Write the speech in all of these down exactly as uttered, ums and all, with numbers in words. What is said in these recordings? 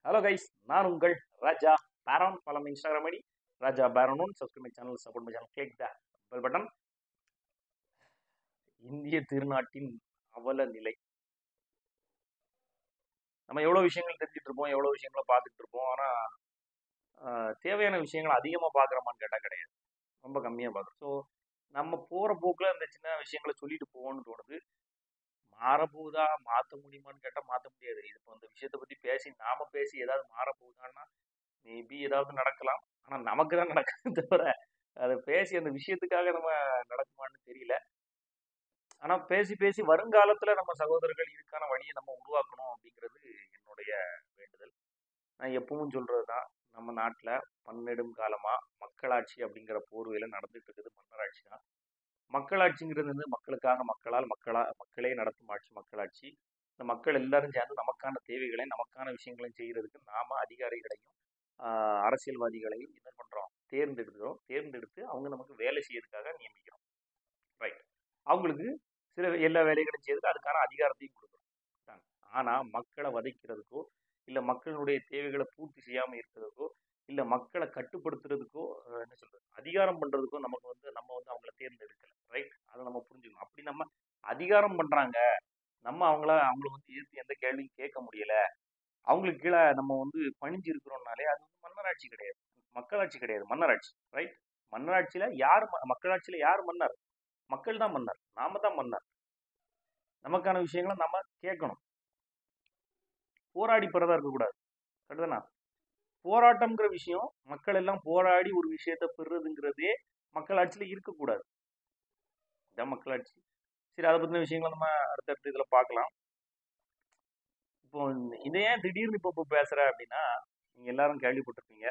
Hello guys, நான் உங்கள் Raja Peran. Follow my Instagram ID Raja Peran. Subscribe my channel, support my channel, click the bell button. இந்திய திருநாட்டின் அவல நிலை. நம்ம எவ்வளோ விஷயங்கள் தெரிஞ்சுட்டு இருப்போம், எவ்வளோ விஷயங்களை பார்த்துட்டு இருப்போம். ஆனால் தேவையான விஷயங்களை அதிகமாக பார்க்குறோமான்னு கேட்டால் கிடையாது, ரொம்ப கம்மியாக பார்க்குறோம். ஸோ நம்ம போகிற போக்கில் அந்த சின்ன விஷயங்களை சொல்லிட்டு போவோம்னு தோணுது. மாறப்போகுதா, மாற்ற முடியுமான்னு கேட்டால் மாற்ற முடியாது. இது இப்போ அந்த விஷயத்தை பற்றி பேசி நாம பேசி ஏதாவது மாறப்போகுதான்னா மேபி ஏதாவது நடக்கலாம். ஆனால் நமக்கு தான் நடக்குது தவிர அதை பேசி அந்த விஷயத்துக்காக நம்ம நடக்குமான்னு தெரியல. ஆனால் பேசி பேசி வருங்காலத்தில் நம்ம சகோதரர்கள் இதுக்கான வழியை நம்ம உருவாக்கணும் அப்படிங்கிறது என்னுடைய வேண்டுதல். நான் எப்பவும் சொல்கிறது தான், நம்ம நாட்டில் பன்னெடும் காலமாக மக்களாட்சி அப்படிங்கிற போர்வையில் நடந்துட்டு இருக்குது மன்னராட்சி தான். மக்களாட்சிங்கிறது வந்து மக்களுக்காக, மக்களால், மக்களா மக்களே நடத்தும் ஆட்சி மக்களாட்சி. இந்த மக்கள் எல்லாரும் சேர்ந்து நமக்கான தேவைகளை, நமக்கான விஷயங்களையும் செய்கிறதுக்கு நாம அதிகாரிகளையும் அரசியல்வாதிகளையும் என்ன பண்ணுறோம், தேர்ந்தெடுக்கிறோம். தேர்ந்தெடுத்து அவங்க நமக்கு வேலை செய்யறதுக்காக நியமிக்கிறோம். ரைட். அவங்களுக்கு சில எல்லா வேலைகளையும் செய்யறதுக்கு அதுக்கான அதிகாரத்தையும் கொடுக்குறோம். ஆனால் மக்களை வதைக்கிறதுக்கோ, இல்லை மக்களுடைய தேவைகளை பூர்த்தி செய்யாமல் இருக்கிறதுக்கோ, இல்லை மக்களை கட்டுப்படுத்துறதுக்கோ, என்ன சொல்றது, அதிகாரம் பண்ணுறதுக்கோ நமக்கு வந்து நம்ம வந்து அவங்கள தேர்ந்தெடுக்கலை. ரைட். அதை நம்ம புரிஞ்சுக்கணும். அப்படி நம்ம அதிகாரம் பண்ணுறாங்க, நம்ம அவங்கள அவங்கள வந்து எதிர்த்து எந்த கேள்வியும் கேட்க முடியலை, அவங்களுக்கு கீழே நம்ம வந்து பணிஞ்சு இருக்கிறோம்னாலே அது வந்து மன்னராட்சி கிடையாது, மக்களாட்சி கிடையாது, மன்னராட்சி. ரைட். மன்னராட்சியில யார் மக்களாட்சியில யார் மன்னர்? மக்கள் தான் மன்னர், நாம தான் மன்னர். நமக்கான விஷயங்களை நம்ம கேட்கணும், போராடி பெறதா இருக்கக்கூடாது. சரிதானா? போராட்டம்ங்கிற விஷயம், மக்கள் எல்லாம் போராடி ஒரு விஷயத்தை பெறுறதுங்கிறதே மக்களாட்சியில இருக்கக்கூடாது. இதான் மக்களாட்சி. சரி, அதை பற்றின விஷயங்களை நம்ம அடுத்தடுத்த இதில் பார்க்கலாம். இப்போ இதை ஏன் திடீர்னு இப்போ இப்போ பேசுற அப்படின்னா, நீங்க எல்லாரும் கேள்விப்பட்டிருப்பீங்க,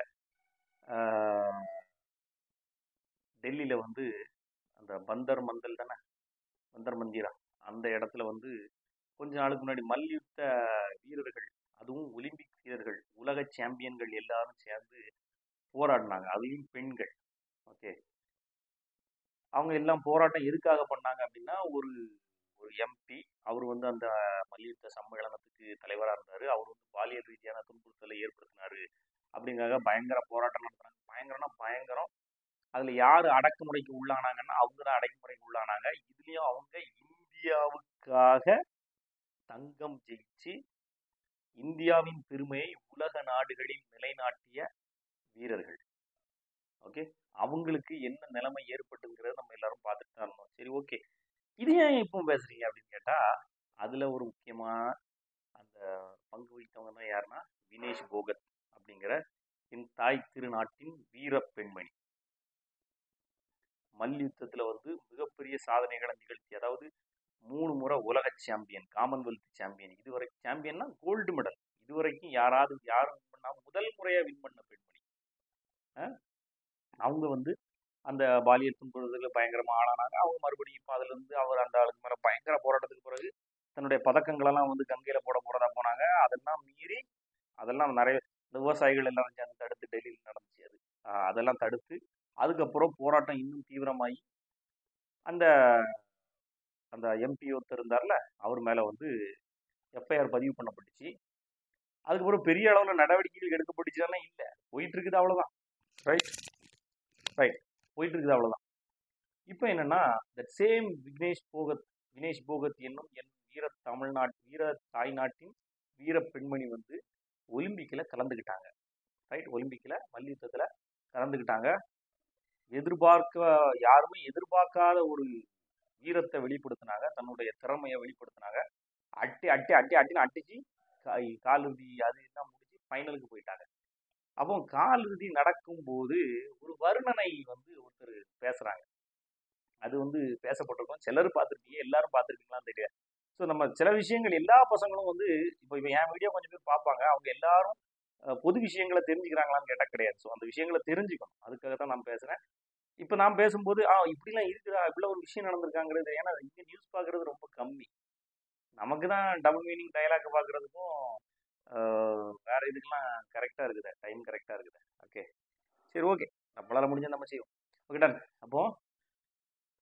டெல்லியில வந்து அந்த பந்தர் மந்தல் தானே, பந்தர் மந்திரா, அந்த இடத்துல வந்து கொஞ்ச நாளுக்கு முன்னாடி மல்யுத்த வீரர்கள், அதுவும் ஒலிம்பிக் வீரர்கள், உலக சாம்பியன்கள் எல்லாரும் சேர்ந்து போராடினாங்க, அதுவும் பெண்கள். ஓகே. அவங்க எல்லாம் போராட்டம் எதுக்காக பண்ணாங்க அப்படின்னா, ஒரு ஒரு எம்பி, அவர் வந்து அந்த மல்யுத்த சம்மேளனத்துக்கு தலைவராக இருந்தார். அவர் வந்து பாலியல் ரீதியான துன்புறுத்தலை ஏற்படுத்தினாரு அப்படிங்காக பயங்கர போராட்டம் நடத்துனாங்க. பயங்கரம்னா பயங்கரம். அதுல யாரு அடக்குமுறைக்கு உள்ளானாங்கன்னா அவங்க தான் அடக்குமுறைக்கு உள்ளானாங்க. இதுலயும் அவங்க இந்தியாவுக்காக தங்கம் ஜெயிச்சு இந்தியாவின் பெருமையை உலக நாடுகளில் நிலைநாட்டிய வீரர்கள். ஓகே. அவங்களுக்கு என்ன நிலைமை ஏற்பட்டுங்கிறத நம்ம எல்லாரும் பார்த்துட்டு தான் இருந்தோம். சரி, ஓகே. இது ஏன் இப்போ பேசுறீங்க அப்படின்னு கேட்டா, அதுல ஒரு முக்கியமா அந்த பங்கு வகித்தவங்க தான் யாருன்னா, வினேஷ் போகத் அப்படிங்கிற என் தாய் திருநாட்டின் வீர பெண்மணி. மல்யுத்தத்துல வந்து மிகப்பெரிய சாதனைகளை நிகழ்த்தி, அதாவது மூணு முறை உலக சாம்பியன், காமன்வெல்த் சாம்பியன், இதுவரை சாம்பியன்னா கோல்டு மெடல், இதுவரைக்கும் யாராவது யாரும் வின் பண்ணா முதல் முறையா வின் பண்ண பெண்மணி. அவங்க வந்து அந்த பாலியல் துன்புறுத்தலுக்கு பயங்கரமா ஆளானாங்க. அவங்க மறுபடியும் இப்போ அதுல இருந்து அவர் அந்த ஆளுக்கு மேல பயங்கர போராட்டத்துக்கு பிறகு தன்னுடைய பதக்கங்களெல்லாம் வந்து கங்கையில போட போறதா போனாங்க. அதெல்லாம் மீறி அதெல்லாம் நிறைய விவசாயிகள் எல்லாரும் சேர்ந்து தடுத்து டெல்லியில் நடந்துச்சு. அது அதெல்லாம் தடுத்து அதுக்கப்புறம் போராட்டம் இன்னும் தீவிரமாகி அந்த அந்த எம்பி ஒருத்தர் இருந்தார்ல, அவர் மேல வந்து எஃப்ஐஆர் பதிவு பண்ணப்பட்டுச்சு. அதுக்கப்புறம் பெரிய அளவில் நடவடிக்கைகள் எடுக்கப்பட்டுச்சுலாம் இல்லை, போயிட்டு இருக்குது, அவ்வளோதான். ரைட் ரைட் போயிட்டு இருக்குது, அவ்வளோதான். இப்போ என்னன்னா, த சேம் விக்னேஷ் போகத் வினேஷ் போகத் என்னும் என் வீர தமிழ்நாட்டு வீர தாய்நாட்டின் வீர பெண்மணி வந்து ஒலிம்பிக்கில் கலந்துக்கிட்டாங்க. ரைட். ஒலிம்பிக்கில் மல்யுத்தத்தில் கலந்துக்கிட்டாங்க. எதிர்பார்க்க யாருமே எதிர்பார்க்காத ஒரு வீரத்தை வெளிப்படுத்தினாங்க, தன்னுடைய திறமையை வெளிப்படுத்தினாங்க. அட்டி அட்டி அட்டி அட்டின்னு அட்டிச்சு கால் இறுதி அது எல்லாம் முடிச்சு ஃபைனலுக்கு போயிட்டாங்க. அப்போ கால் இறுதி நடக்கும்போது ஒரு வர்ணனை வந்து ஒருத்தர் பேசுறாங்க. அது வந்து பேசப்பட்டிருக்கோம், சிலர் பார்த்துருப்பீங்க, எல்லாரும் பார்த்துருக்கீங்களான்னு தெரியாது. ஸோ நம்ம சில விஷயங்கள் எல்லா பசங்களும் வந்து இப்போ இப்போ என் வீடியோ கொஞ்சம் பேர் பார்ப்பாங்க, அவங்க எல்லாரும் பொது விஷயங்களை தெரிஞ்சுக்கிறாங்களான்னு கேட்டால் கிடையாது. ஸோ அந்த விஷயங்களை தெரிஞ்சுக்கணும், அதுக்காக தான் நான் பேசுகிறேன். இப்போ நான் பேசும்போது ஆ இப்படிலாம் இருக்குதா, இப்படிலாம் ஒரு விஷயம் நடந்திருக்காங்கிறது, ஏன்னா இங்கே நியூஸ் பார்க்குறது ரொம்ப கம்மி. நமக்கு தான் டபுள் மீனிங் டைலாக் பார்க்குறதுக்கும் வேற இதுக்கெல்லாம் கரெக்டாக இருக்குது, டைம் கரெக்டாக இருக்குது. ஓகே, சரி, ஓகே, நம்மளால முடிஞ்ச நம்ம செய்வோம். Okay, done. அப்போ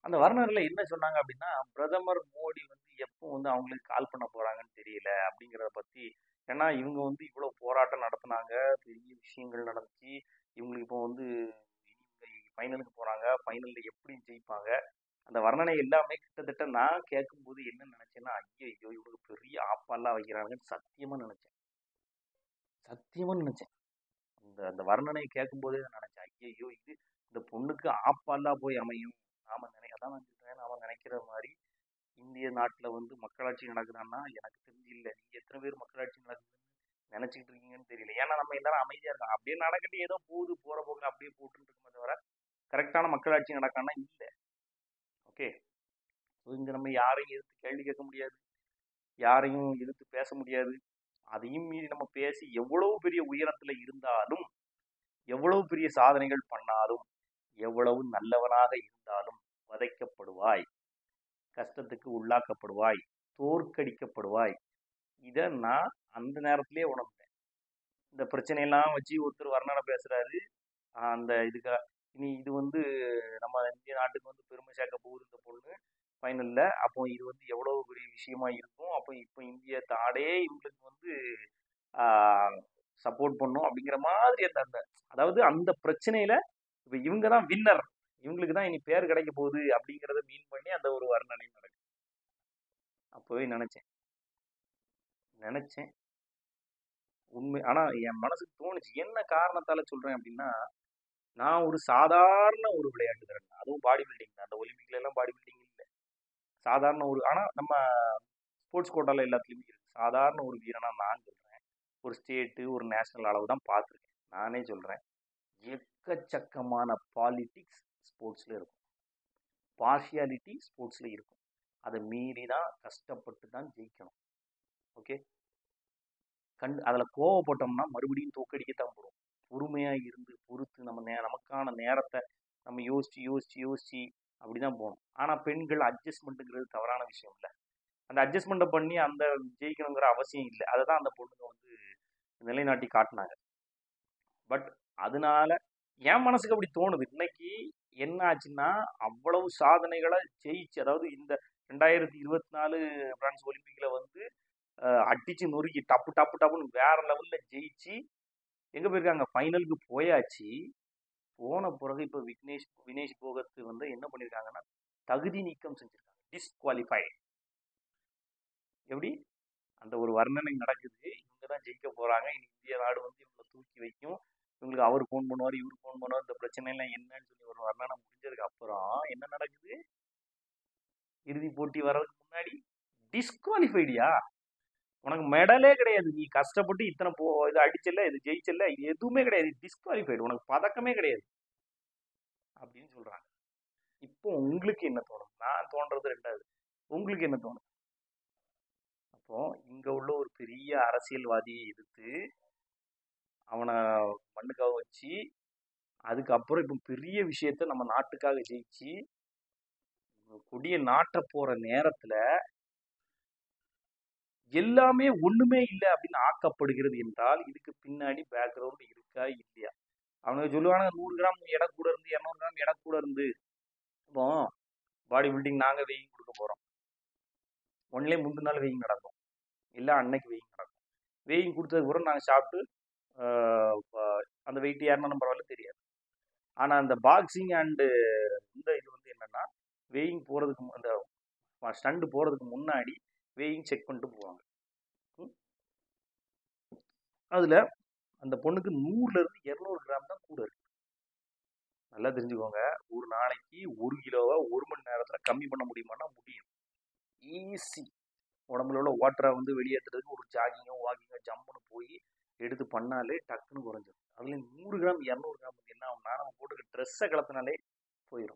அந்த வர்ணரில் என்ன சொன்னாங்க அப்படின்னா, பிரதமர் மோடி வந்து எப்போ வந்து அவங்களுக்கு கால் பண்ண போறாங்கன்னு தெரியல அப்படிங்கிறத பத்தி. ஏன்னா இவங்க வந்து இவ்வளோ போராட்டம் நடத்துனாங்க, பெரிய விஷயங்கள் நடந்துச்சு. இவங்களுக்கு இப்போ வந்து ஃபைனலுக்கு போறாங்க, ஃபைனல்ல எப்படி ஜெயிப்பாங்க, அந்த வர்ணனை எல்லாமே கிட்டத்தட்ட நான் கேட்கும்போது என்ன நினைச்சேன்னா, ஐயோ இவங்களுக்கு பெரிய ஆப்பாலாம் வைக்கிறாங்கன்னு சத்தியமா நினைச்சேன். சத்தியமா நினைச்சேன். அந்த அந்த வர்ணனை கேட்கும்போதே நினைச்சேன், ஐயோ இது இந்த பொண்ணுக்கு ஆப்பாலா போய் அமையும். நாம நினை அதான் நான் சொல்றேன், நாம நினைக்கிற மாதிரி இந்திய நாட்டுல வந்து மக்களாட்சி நடக்குதான்னா எனக்கு தெரிஞ்சு இல்லை. நீங்க எத்தனை பேர் மக்களாட்சி நடக்குதுன்னு நினைச்சிட்டு இருக்கீங்கன்னு தெரியல. ஏன்னா நம்ம எல்லாரும் அமைதியா இருக்கோம். அப்படியே நடக்கட்டு ஏதோ போகுது போற போக்கு அப்படியே போட்டுட்டு இருக்கோமே தவிர கரெக்டான மக்களாட்சி நடக்கான்னா இல்லை. ஓகே, இங்க நம்ம யாரையும் எதிர்த்து கேள்வி கேட்க முடியாது, யாரையும் எதிர்த்து பேச முடியாது. அதையும் மீறி நம்ம பேசி எவ்வளவு பெரிய உயரத்துல இருந்தாலும், எவ்வளவு பெரிய சாதனைகள் பண்ணாலும், எவ்வளவு நல்லவனாக இருந்தாலும் வதைக்கப்படுவாய், கஷ்டத்துக்கு உள்ளாக்கப்படுவாய், தோற்கடிக்கப்படுவாய். இதை நான் அந்த நேரத்திலே உணர்ந்தேன். இந்த பிரச்சனையெல்லாம் வச்சு ஒருத்தர் வர்ணனை பேசுறாரு. அந்த இதுக்கு இனி இது வந்து நம்ம இந்திய நாட்டுக்கு வந்து பெருமை சேர்க்க போகுது இந்த பொண்ணு ஃபைனல்ல. அப்போ இது வந்து எவ்வளவு பெரிய விஷயமா இருக்கும். அப்போ இப்போ இந்திய தாடே இவங்களுக்கு வந்து சப்போர்ட் பண்ணும் அப்படிங்கிற மாதிரி அந்த அந்த அதாவது அந்த பிரச்சனையில இப்போ இவங்க தான் வின்னர், இவங்களுக்கு தான் இனி பேர் கிடைக்க போகுது அப்படிங்கிறத மீன் பண்ணி அந்த ஒரு வர்ணனை நடக்கும். அப்போவே நினைச்சேன் நினைச்சேன் உண்மை. ஆனா என் மனசுக்கு தோணுச்சு. என்ன காரணத்தால சொல்றேன் அப்படின்னா, நான் ஒரு சாதாரண ஒரு விளையாட்டு திறன், அதுவும் பாடி பில்டிங் தான். அந்த ஒலிம்பிக்ல எல்லாம் பாடி பில்டிங் இல்லை, சாதாரண ஒரு. ஆனா நம்ம ஸ்போர்ட்ஸ் கோட்டால எல்லாத்துலயுமே இருக்கு. சாதாரண ஒரு வீரனா நான் சொல்றேன், ஒரு ஸ்டேட்டு ஒரு நேஷனல் அளவு தான் பார்த்துருக்கேன். நானே சொல்றேன், எக்கச்சக்கமான பாலிட்டிக்ஸ் ஸ்போர்ட்ஸ்ல இருக்கும், பார்ஷியாலிட்டி ஸ்போர்ட்ஸ்ல இருக்கும். அதை மீறி தான் கஷ்டப்பட்டு தான் ஜெயிக்கணும். ஓகே, கண்டு அதில் கோவப்பட்டோம்னா மறுபடியும் தோக்கடிக்கத்தான் போடும். பொறுமையாக இருந்து பொறுத்து நம்ம நே நமக்கான நேரத்தை நம்ம யோசிச்சு யோசிச்சு யோசிச்சு அப்படிதான் போகணும். ஆனால் பெண்கள் அட்ஜஸ்ட்மெண்ட்டுங்கிறது தவறான விஷயம் இல்லை. அந்த அட்ஜஸ்ட்மெண்ட்டை பண்ணி அந்த ஜெயிக்கணுங்கிற அவசியம் இல்லை. அதை தான் அந்த பொண்ணுங்க வந்து நிலைநாட்டி காட்டினாங்க. பட் அதனால என் மனசுக்கு அப்படி தோணுது. இன்னைக்கு என்ன ஆச்சுன்னா, அவ்வளவு சாதனைகளை ஜெயிச்சு, அதாவது இந்த ரெண்டாயிரத்தி இருபத்தி நாலு பிரான்ஸ் ஒலிம்பிக்ல வந்து அடிச்சு நொறுக்கி டப்பு டப்பு டப்புன்னு வேற லெவல்ல ஜெயிச்சு எங்க போயிருக்காங்க, ஃபைனலுக்கு போயாச்சு. போன பிறகு இப்போ விக்னேஷ் வினேஷ் போகத் வந்து என்ன பண்ணியிருக்காங்கன்னா, தகுதி நீக்கம் செஞ்சிருக்காங்க, டிஸ்குவாலிஃபை. எப்படி அந்த ஒரு வர்ணனை நடக்குது, இவங்க தான் ஜெயிக்க போறாங்க, இனி இந்திய நாடு வந்து இவங்களை தூக்கி வைக்கும், இவங்களுக்கு அவர் ஃபோன் பண்ணுவார் இவரு ஃபோன் பண்ணுவார், இந்த பிரச்சனை எல்லாம் என்னன்னு சொல்லி ஒரு வர்ணனை முடிஞ்சதுக்கு அப்புறம் என்ன நடக்குது, இறுதி போட்டி வர்றதுக்கு முன்னாடி டிஸ்குவாலிஃபைடியா, உனக்கு மெடலே கிடையாது, நீ கஷ்டப்பட்டு இத்தனை போ இது அடிச்சல, இது ஜெயிச்சல, இது எதுவுமே கிடையாது, டிஸ்குவாலிஃபைடு, உனக்கு பதக்கமே கிடையாது அப்படின்னு சொல்றாங்க. இப்போ உங்களுக்கு என்ன தோணும்? நான் தோன்றது ரெண்டாவது, உங்களுக்கு என்ன தோணும்? அப்போ இங்க உள்ள ஒரு பெரிய அரசியல்வாதியை எதிர்த்து அவனை மண்ணுக்காக வச்சு, அதுக்கப்புறம் இப்போ பெரிய விஷயத்த நம்ம நாட்டுக்காக ஜெயிச்சு கொடிய நாட்ட போற நேரத்துல எல்லாமே ஒண்ணுமே இல்லை அப்படின்னு ஆக்கப்படுகிறது என்றால் இதுக்கு பின்னாடி பேக்ரவுண்ட் இருக்கா இல்லையா? அவங்க சொல்லுவாங்க, நூறு கிராம் எடை கூட இருந்து இரநூறு கிராம் எடை கூட இருந்து இப்போ பாடி பில்டிங் நாங்க வெயிங் கொடுக்க போறோம், ஒன்லே முந்தின நாள் வெயிங் நடக்கும், இல்லை அன்னைக்கு வெயிங் நடக்கும். வெயிங் கொடுத்ததுக்கு அப்புறம் நாங்கள் சாப்பிட்டு அந்த வெயிட் ஏறினாலும் பரவாயில்ல தெரியாது. ஆனா அந்த பாக்ஸிங் அண்டு இந்த இது வந்து என்னன்னா, வெயிங் போறதுக்கு அந்த ஸ்டண்ட் போறதுக்கு முன்னாடி வெயிங் செக் பண்ணிட்டு போவாங்க. அதுல அந்த பொண்ணுக்கு நூறுல இருந்து இருநூறு கிராம் தான் கூட இருக்கு. நல்லா தெரிஞ்சுக்கோங்க, ஒரு நாளைக்கு ஒரு கிலோவா ஒரு மணி நேரத்துல கம்மி பண்ண முடியுமானா முடியும். ஈஸி. உடம்புல உள்ள ஓட்டரை வந்து வெளியேற்றுறதுக்கு ஒரு ஜாகிங்கோ வாக்கிங்கோ ஜம்முன்னு போய் எடுத்து பண்ணாலே டக்குன்னு குறைஞ்சிடும். அதுல நூறு கிராம் இரநூறு கிராம் வந்து என்ன ஆகும்னா, நம்ம போட்டுக்க ட்ரெஸ்ஸை கலத்தினாலே போயிடும்.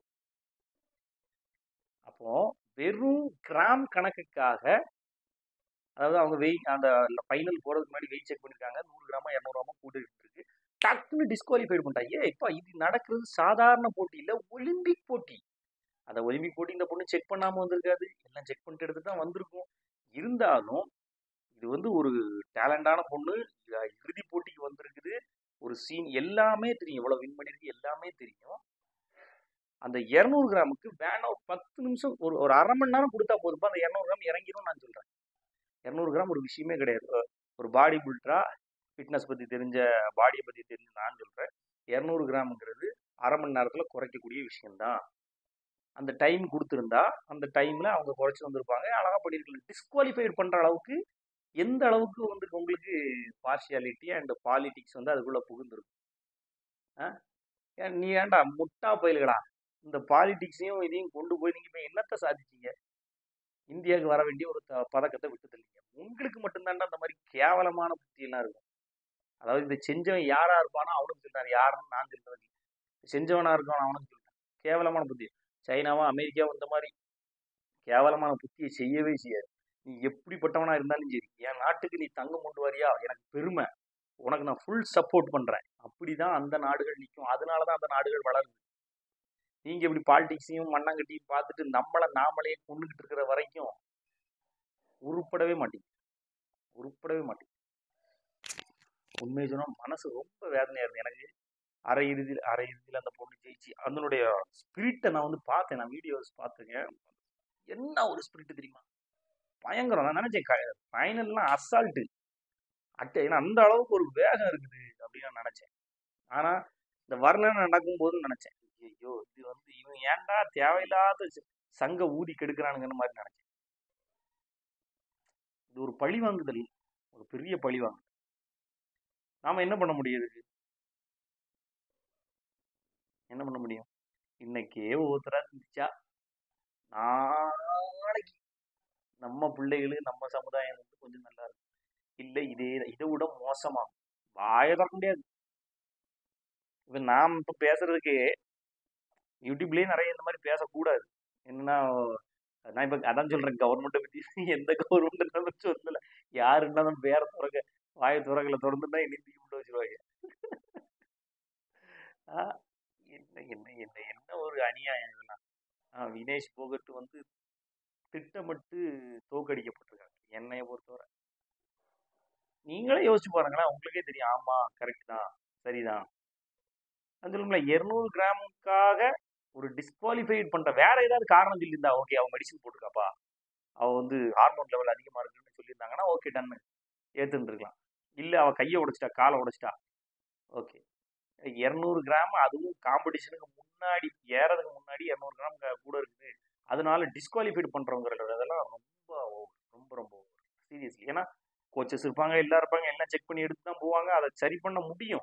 அப்போ வெறும் கிராம் கணக்குக்காக, அதாவது அவங்க வெயிட் அந்த ஃபைனல் போறதுக்கு முன்னாடி வெயிட் செக் பண்ணிருக்காங்க, நூறு கிராமா இரநூறு கிராமா கூட்டிட்டு இருக்கு, டக்குன்னு டிஸ்குவாலிஃபைடு பண்ணிட்டாங்க. ஏன் இப்போ இது நடக்கிறது சாதாரண போட்டி இல்லை, ஒலிம்பிக் போட்டி. அந்த ஒலிம்பிக் போட்டி இந்த பொண்ணு செக் பண்ணாம வந்திருக்காது, எல்லாம் செக் பண்ணிட்டு எடுத்து தான் வந்திருக்கும். இருந்தாலும் இது வந்து ஒரு டேலண்டான பொண்ணு, இறுதி போட்டிக்கு வந்திருக்குது, ஒரு சீன் எல்லாமே தெரியும், எவ்வளவு வின் பண்ணிருக்கு எல்லாமே தெரியும். அந்த இரநூறு கிராமுக்கு வேணா ஒரு பத்து நிமிஷம் ஒரு ஒரு அரை மணி நேரம் கொடுத்தா போதுப்பா, அந்த இரநூறு கிராம் இறங்கிரும் நான் சொல்றேன். இரநூறு கிராம் ஒரு விஷயமே கிடையாது. ஒரு பாடி பில்டரா ஃபிட்னஸ் பத்தி தெரிஞ்ச பாடியை பத்தி தெரிஞ்ச நான் சொல்றேன், இரநூறு கிராம்ங்கிறது அரை மணி நேரத்துல குறைக்கக்கூடிய விஷயம்தான். அந்த டைம் கொடுத்துருந்தா அந்த டைம்ல அவங்க குறைச்சி வந்திருப்பாங்க, அழகா பண்ணிருக்கலாம். டிஸ்குவாலிஃபைட் பண்ற அளவுக்கு எந்த அளவுக்கு வந்து உங்களுக்கு பார்ஷியாலிட்டி அண்ட் பாலிடிக்ஸ் வந்து அதுக்குள்ள புகுந்துருக்கும். நீ ஏன்டா முட்டா பயில்களா, இந்த பாலிடிக்ஸையும் இதையும் கொண்டு போய் நீங்க இப்ப என்னத்தை சாதிச்சீங்க? இந்தியாவுக்கு வர வேண்டிய ஒரு பதக்கத்தை விட்டு தள்ளீங்க. உங்களுக்கு மட்டும்தான்டா அந்த மாதிரி கேவலமான புத்தி எல்லாம் இருக்கும். அதாவது இதை செஞ்சவன் யாரா இருப்பானோ அவனுக்கு சொல்றாரு, யாருன்னு நான் சொல்றது செஞ்சவனா இருக்கான் அவனுக்கு சொல்றேன். கேவலமான புத்தி. சைனாவா அமெரிக்காவோ இந்த மாதிரி கேவலமான புத்தியை செய்யவே செய்யாது. நீ எப்படிப்பட்டவனா இருந்தாலும் சரி, என் நாட்டுக்கு நீ தங்கம் கொண்டு வரியா, எனக்கு பெருமை, உனக்கு நான் ஃபுல் சப்போர்ட் பண்றேன். அப்படிதான் அந்த நாடுகள் நிற்கும். அதனாலதான் அந்த நாடுகள் வளருது. நீங்க இப்படி பாலிடிக்ஸையும் மண்ணாங்கட்டியும் பார்த்துட்டு நம்மளை நாமளே கொண்டுகிட்டு இருக்கிற வரைக்கும் உருப்படவே மாட்டீங்க, உருப்படவே மாட்டீங்க. உண்மையை சொன்னா மனசு ரொம்ப வேதனையா இருந்து எனக்கு. அரை இறுதியில் அரை இறுதியில் அந்த பொண்ணு ஜெயிச்சு அதனுடைய ஸ்பிரிட்டை நான் வந்து பார்த்தேன், நான் வீடியோஸ் பார்த்துருக்கேன். என்ன ஒரு ஸ்பிரிட் தெரியுமா, பயங்கரம். நான் நினைச்சேன் ஃபைனல்லாம் அசால்ட்டு அட்டை, ஏன்னா அந்த அளவுக்கு ஒரு வேகம் இருக்குது அப்படின்னு நான் நினைச்சேன். ஆனா இந்த வர்ணனை நடக்கும் போது நினைச்சேன், ஐயோ இது வந்து இவன் ஏன்டா தேவையில்லாத சங்க ஊதி கெடுக்கிறானுங்கன்னு மாதிரி நினைச்சேன். இது ஒரு பழி வாங்குதல், ஒரு பெரிய பழி வாங்குதல். நாம என்ன பண்ண முடியுது, என்ன பண்ண முடியும்? இன்னைக்கே ஒவ்வொருத்தரா இருந்துச்சா நாளைக்கு நம்ம பிள்ளைகளு நம்ம சமுதாயம் வந்து கொஞ்சம் நல்லா இருக்கும். இல்லை இதே இதை விட மோசமாகும். வாயை திறக்க முடியாது. இப்ப நாம் இப்ப பேசுறதுக்கு யூடியூப்லயே நிறைய இந்த மாதிரி பேசக்கூடாது. என்னன்னா நான் இப்ப அதான் சொல்றேன், கவர்மெண்ட்டை பத்தி எந்த கவர்மெண்ட் சொல்லல, யாருன்னா பேர துறக்க வாயை துறக்கல, திறந்துன்னா இன்னைக்கு விட்டு வச்சிருவாங்க. என்ன என்ன என்ன என்ன ஒரு அநியாயம் இதெல்லாம். ஆஹ் வினேஷ் போகட்டு வந்து திட்டமிட்டு தோக்கடிக்கப்பட்டிருக்காங்க என்னைய பொறுத்தவரை. நீங்களே யோசிச்சு பாருங்களேன், உங்களுக்கே தெரியும். ஆமா கரெக்ட் தான், சரிதான். அது சொல்லுங்களா, இருநூறு கிராமுக்காக ஒரு டிஸ்குவாலிஃபைட் பண்ற வேற ஏதாவது காரணம் சொல்லியிருந்தா ஓகே, அவன் மெடிசன் போட்டிருக்காப்பா, அவ வந்து ஹார்மோன் லெவல் அதிகமா இருக்குன்னு சொல்லியிருந்தாங்கன்னா ஓகே டன்னு ஏத்துருக்கலாம். இல்ல அவ கையை உடைச்சிட்டா, காலை உடைச்சிட்டா, ஓகே. இருநூறு கிராம், அதுவும் காம்படிஷனுக்கு முன்னாடி ஏறதுக்கு முன்னாடி இருநூறு கிராம் கூட இருக்குது, அதனால டிஸ்குவாலிஃபைட் பண்றவங்க அதெல்லாம் ரொம்ப ரொம்ப ரொம்ப சீரியஸ்லி. ஏன்னா கோச்சஸ் இருப்பாங்க, எல்லாம் இருப்பாங்க, எல்லாம் செக் பண்ணி எடுத்து தான் போவாங்க, அதை சரி பண்ண முடியும்.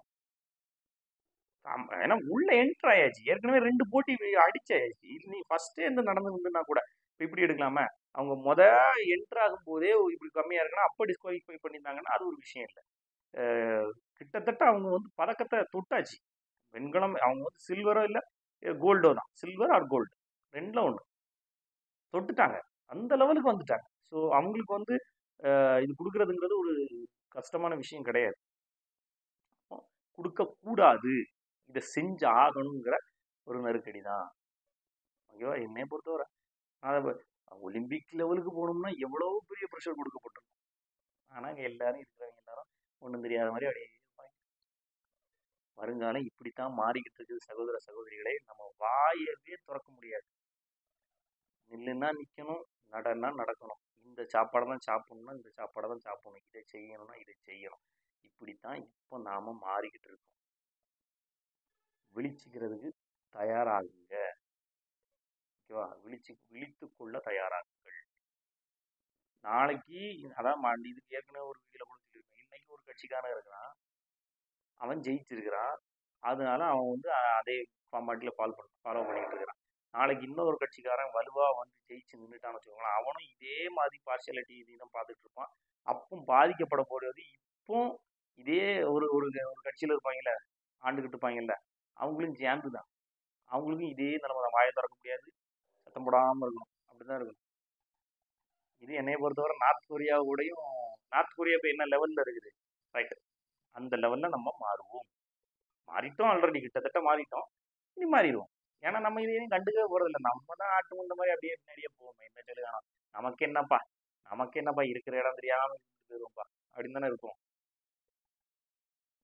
ஏன்னா உள்ள என்ட்ரு ஆயாச்சு, ஏற்கனவே ரெண்டு போட்டி அடிச்சாச்சு. நீ ஃபர்ஸ்டே இருந்து நடந்துருந்துன்னா கூட இப்போ இப்படி எடுக்கலாமா, அவங்க முத என்ட்ரு ஆகும் போதே இப்படி கம்மியா இருக்குன்னா அப்போ டிஸ்குவாலிஃபை பண்ணியிருந்தாங்கன்னா அது ஒரு விஷயம் இல்லை. கிட்டத்தட்ட அவங்க வந்து பதக்கத்தை தொட்டாச்சு. வெண்கலம் அவங்க வந்து சில்வரோ இல்லை கோல்டோ தான், சில்வர் ஆர் கோல்டு ரெண்டுல ஒன்று தொட்டுட்டாங்க, அந்த லெவலுக்கு வந்துட்டாங்க. ஸோ அவங்களுக்கு வந்து இது கொடுக்கறதுங்கிறது ஒரு கஷ்டமான விஷயம் கிடையாது, கொடுக்க கூடாது, இதை செஞ்சு ஆகணுங்கிற ஒரு நெருக்கடி தான். ஓகேவா, என்னை பொறுத்தவரை அதை ஒலிம்பிக் லெவலுக்கு போகணும்னா எவ்வளவு பெரிய ப்ரெஷர் கொடுக்கப்பட்டிருக்கும். ஆனா இங்க எல்லாரும் இருக்கிறவங்க எல்லாரும் ஒன்றும் தெரியாத மாதிரி அப்படியே இருப்பாங்க. வருங்காலம் இப்படித்தான் மாறிக்கிட்டு இருக்குது சகோதர சகோதரிகளே. நம்ம வாயவே திறக்க முடியாது. நில்லுன்னா நிக்கணும், நடன்னா நடக்கணும், இந்த சாப்பாடை தான் சாப்பிடணும்னா இந்த சாப்பாடை தான் சாப்பிடணும், இதை செய்யணும்னா இதை செய்யணும். இப்படித்தான் இப்போ நாம மாறிக்கிட்டு இருக்கோம். விழிச்சுக்கிறதுக்கு தயாராகுங்க, ஓகேவா? விழிச்சு விழித்து கொள்ள தயாராகுங்கள். நாளைக்கு அதான் இதுக்கு ஏற்கனவே ஒரு வீடியோல கூட சொல்லியிருக்கேன். இன்னைக்கு ஒரு கட்சிக்காரன் இருக்கிறான், அவன் ஜெயிச்சிருக்கிறான், அதனால அவன் வந்து அதே ஃபார்மாட்டில் ஃபாலோ பண்ண ஃபாலோ பண்ணிட்டு இருக்கிறான். நாளைக்கு இன்னொரு கட்சிக்காரன் வலுவா வந்து ஜெயிச்சு நின்றுட்டான்னு வச்சுக்கோங்களேன், அவனும் இதே மாதிரி பார்ஷியாலிட்டி இதையும் பார்த்துட்டு இருப்பான். அப்பவும் பாதிக்கப்பட போறது இப்போ இதே ஒரு ஒரு ஒரு கட்சியில இருப்பாங்கல்ல, ஆண்டுகிட்டு இருப்பாங்கல்ல, அவங்களும் சேர்ந்து தான், அவங்களுக்கும் இதே நிலைமை தான். வாயை திறக்க முடியாது, சத்தம் போடாமல் இருக்கணும், அப்படிதான் இருக்கணும். இது என்னைய பொறுத்தவரை நார்த் கொரியாவோடையும், நார்த் கொரியா இப்போ என்ன லெவலில் இருக்குது, ரைட், அந்த லெவலில் நம்ம மாறுவோம். மாறிட்டோம், ஆல்ரெடி கிட்டத்தட்ட மாறிட்டோம், இனி மாறிடுவோம். ஏன்னா நம்ம இதையும் கண்டுக்கவே போகிறதில்ல, நம்ம தான் ஆட்டு முந்த மாதிரி அப்படியே பின்னாடியே போவோம். என்ன சொல்லு, வேணாம் நமக்கு என்னப்பா, நமக்கு என்னப்பா, இருக்கிற இடம் தெரியாமல் போயிடுவோம்ப்பா அப்படின்னு தானே இருக்கும்.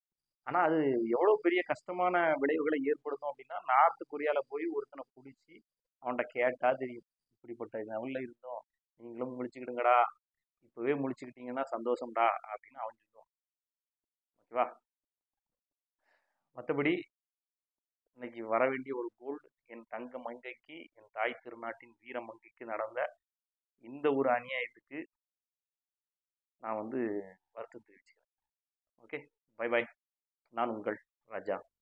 ஆனால் அது எவ்வளோ பெரிய கஷ்டமான விளைவுகளை ஏற்படுத்தும் அப்படின்னா, நார்த்து கொரியாவில் போய் ஒருத்தனை பிடிச்சி அவன்கிட்ட கேட்டால் தெரியும். இப்படிப்பட்ட லெவலில் இருந்தோம், நீங்களும் முழிச்சுக்கிடுங்கடா, இப்போவே முழிச்சுக்கிட்டீங்கன்னா சந்தோஷம்டா அப்படின்னு அவன் சொல்லுவான். ஓகேவா? மற்றபடி இன்னைக்கு வர வேண்டிய ஒரு கோல்டு, என் தங்க மங்கைக்கு, என் தாய் திருநாட்டின் வீர மங்கைக்கு நடந்த இந்த ஒரு அநியாயத்துக்கு நான் வந்து வருத்தம் தெரிவிச்சுக்கிறேன். Okay, bye bye. நான் உங்கள் ராஜா.